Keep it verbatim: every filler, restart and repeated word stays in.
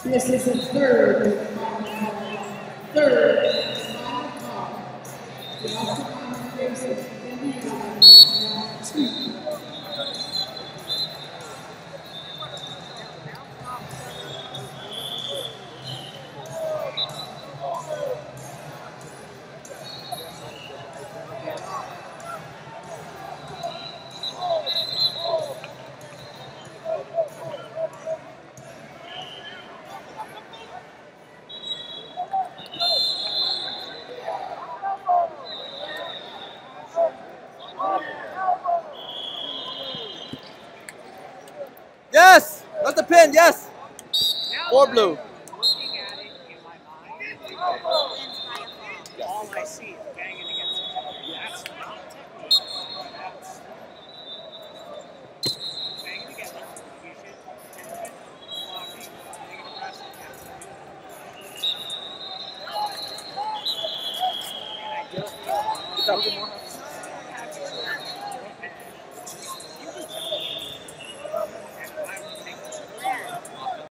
This is the third, third final call. The Octagon faces Indiana round two. Yes! That's the pin, yes! Four blue. Looking at it in my mind, all I see is banging against each other. That's not technique. That's banging together. You should attention, blocking, negative press, and I just Good job.